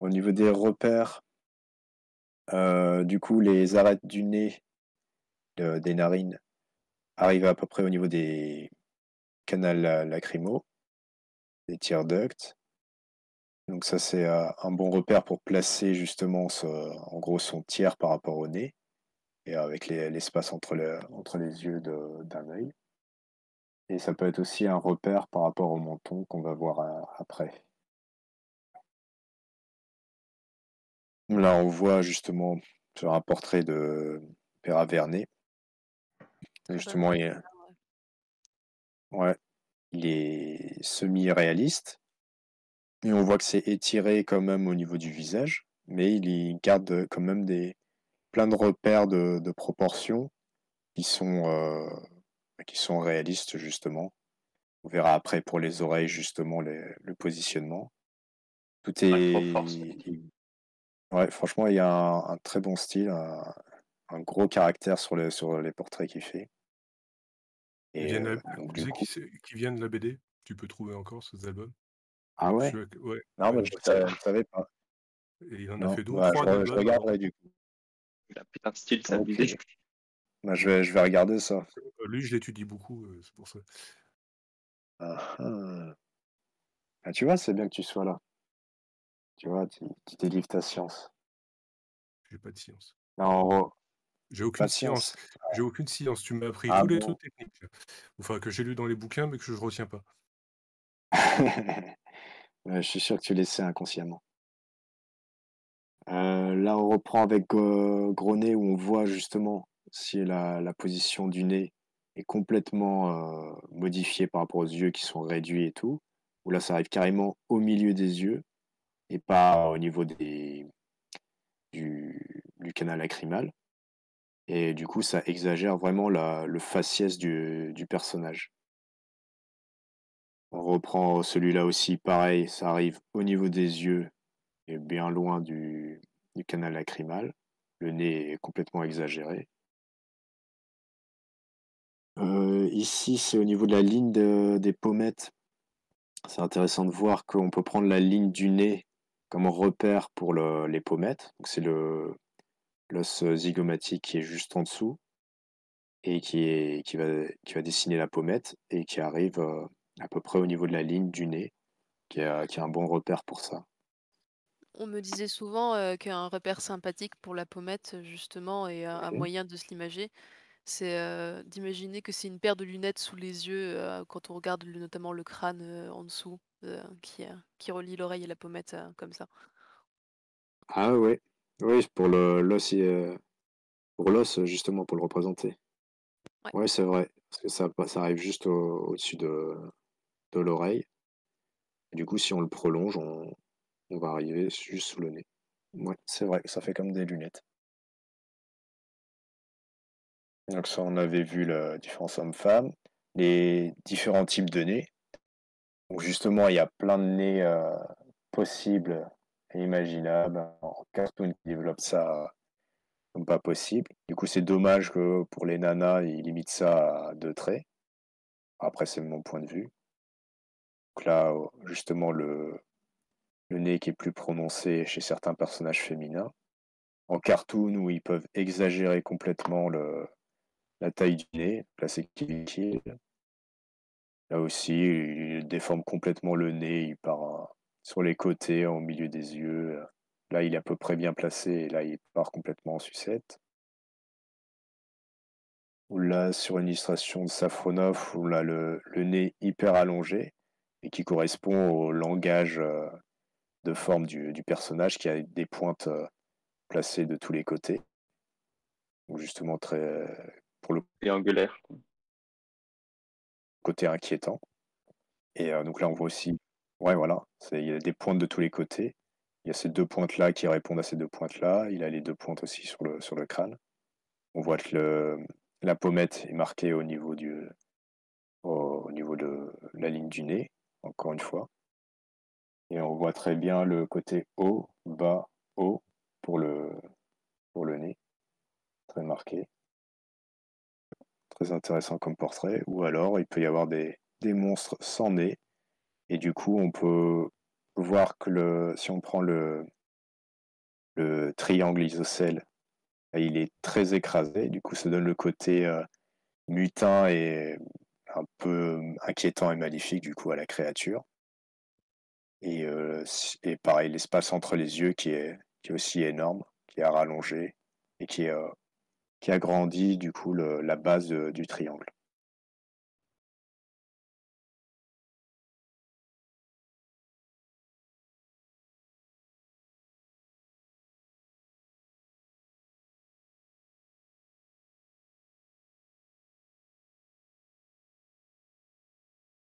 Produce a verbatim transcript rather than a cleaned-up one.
Au niveau des repères, heu, du coup, les arêtes du nez, heu, des narines arrivent à peu près au niveau des canals la lacrymaux, des tear ducts. Donc ça, c'est, heu, un bon repère pour placer justement ce en gros son tiers par rapport au nez et avec les l'espace entre le entre les yeux de d'un œil. Et ça peut être aussi un repère par rapport au menton qu'on va voir, heu, après. Là, on voit justement sur un portrait de Pere Vernet. Très bonne Justement, œuvre il est d'art, ouais. ouais, il est semi-réaliste et on voit que c'est étiré quand même au niveau du visage, mais il y garde quand même des plein de repères de de proportions qui sont, heu, qui sont réalistes justement. On verra après pour les oreilles justement les le positionnement. Tout Ouais, trop est fort ce il ouais, franchement, il y a un un très bon style, un un gros caractère sur les sur les portraits qu'il fait Ils et viennent heu, de la donc tu du sais coup qui c'est qui viennent de la B D? Tu peux trouver encore ces albums. ah Je ouais? suis ac ouais, Non, ouais, mais non, je parce sa que je savais pas. et il en a Non, fait deux ou bah, je trois re je d'albums alors. regarderai du coup. Il a putain de style c'est OK. abusé. Bah, je vais je vais regarder ça. Heu, lui, je l'étudie beaucoup, heu, c'est pour ça. Ah ah. Ah, tu vois, c'est bien que tu sois là. Tu vois, tu tu délivres ta science. J'ai pas de science. Non, J'ai pas aucune de science, science? j'ai aucune science. Tu m'as appris Ah tous les bon? trucs techniques, là. Enfin, que j'ai lu dans les bouquins, mais que je retiens pas. Ouais, je suis sûr que tu le sais inconsciemment. Heu, là, on reprend avec, heu, gros nez où on voit justement si la la position du nez est complètement, heu, modifiée par rapport aux yeux qui sont réduits et tout, où là, ça arrive carrément au milieu des yeux et pas au niveau des du du canal lacrymal et du coup, ça exagère vraiment la le faciès du du personnage. On reprend celui-là aussi, pareil, ça arrive au niveau des yeux et bien loin du du canal lacrymal. Le nez est complètement exagéré. Heu, ici, c'est au niveau de la ligne de des pommettes. C'est intéressant de voir qu'on peut prendre la ligne du nez comme repère pour le les pommettes. Donc c'est le l'os zygomatique qui est juste en dessous et qui est qui va qui va dessiner la pommette et qui arrive, heu, à peu près au niveau de la ligne du nez, qui est, qui est un bon repère pour ça. On me disait souvent, heu, qu'un repère sympathique pour la pommette, heu, justement et un un Mmh. moyen de se l'imager, c'est, heu, d'imaginer que c'est une paire de lunettes sous les yeux, heu, quand on regarde le notamment le crâne, heu, en dessous, heu, qui, heu, qui relie l'oreille et la pommette, heu, comme ça. Ah ouais, oui, pour le l'os et heu, pour l'os, justement, pour le représenter. Ouais. Ouais, c'est vrai, parce que ça pa ça arrive juste au au-dessus de de l'oreille. Du coup, si on le prolonge, on on va arriver juste sous le nez. Ouais, c'est vrai, ça fait comme des lunettes. Donc ça, on avait vu la différence homme-femme, les différents types de nez. Donc justement, il y a plein de nez, heu, possibles et imaginables. En cartoon qui développe ça comme pas possible. Du coup, c'est dommage que pour les nanas, ils limitent ça à deux traits. Après, c'est mon point de vue. Donc là, justement, le le nez qui est plus prononcé chez certains personnages féminins. En cartoon où ils peuvent exagérer complètement le la taille du nez, là c'est Kill Kill. Là aussi, il déforme complètement le nez, il part, heu, sur les côtés, au milieu des yeux, heu. Là, il est à peu près bien placé et là, il part complètement en sucette. Ou là, sur une illustration de Safronov, où là, le le nez hyper allongé et qui correspond au langage, heu, de forme du du personnage qui a des pointes, heu, placées de tous les côtés. Ou justement très pour le Triangulaire. côté inquiétant et heu, donc là, on voit aussi ouais, voilà, c'est il y a des pointes de tous les côtés. Il y a ces deux pointes-là qui répondent à ces deux pointes-là. Il a les deux pointes aussi sur le sur le crâne. On voit que le la pommette est marquée au niveau du au au niveau de la ligne du nez, encore une fois et on voit très bien le côté haut, bas, haut pour le pour le nez, très marqué. Très intéressant comme portrait ou alors il peut y avoir des des monstres sans nez et du coup, on peut voir que le si on prend le le triangle isocèle, il est très écrasé. Du coup, ça donne le côté euh, mutin et un peu inquiétant et maléfique du coup à la créature. Et, euh, s- et pareil, l'espace entre les yeux qui est, qui est aussi énorme, qui est rallongé et qui, euh, qui agrandit du coup le- la base de- du triangle.